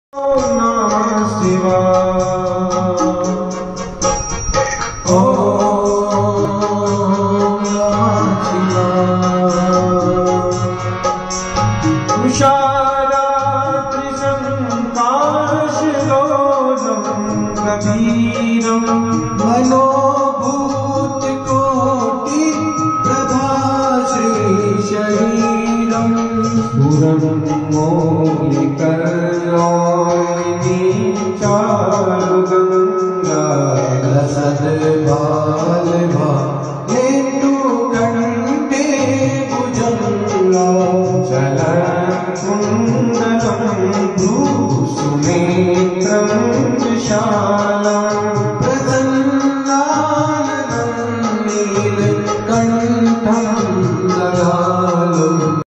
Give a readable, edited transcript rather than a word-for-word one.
नमः शिवाय। ओम नमः शिवाय। तुषाराद्रि संकाशलोलं कबीरं मनोभूतकोटि प्रभाश्री शरीरं स्फुरं मौलिकलोलिनी चारुगंगा रसद्भालभा हेतुकण्ठे भुजङ्गा चलकुण्डलं भ्रूसुनेत्रं विशालम्